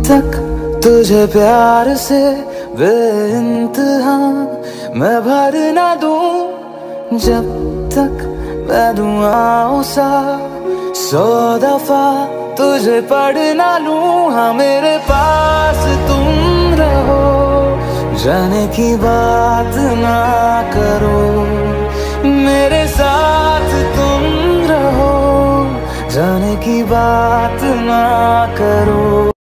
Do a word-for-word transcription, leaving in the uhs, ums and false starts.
तक तुझे प्यार से बेइंतहा मैं भर ना दूं, जब तक मैं दुआओं सा सौ दफा तुझे पढ़ ना लूं। हाँ मेरे पास तुम रहो, जाने की बात ना करो, मेरे साथ तुम रहो, जाने की बात